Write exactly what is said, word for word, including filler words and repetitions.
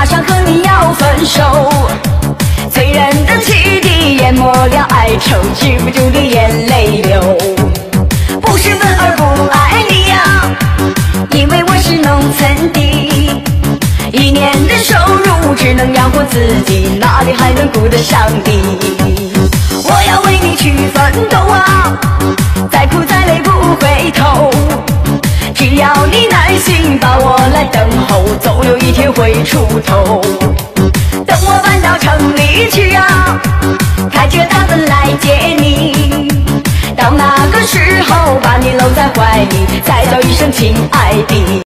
上和你要分手。醉人的汽笛淹没了哀愁，止不住的眼泪流。不是愤而不爱你呀，因为我是农村的，一年的收入只能养活自己，哪里还能顾得上你？我要为你去奋斗啊，再苦再累不回头。只要你耐心把我来等候，总有一天会出头。等我搬到城里去啊，开着大奔来接你。到那个时候把你搂在怀里，再叫一声亲爱的。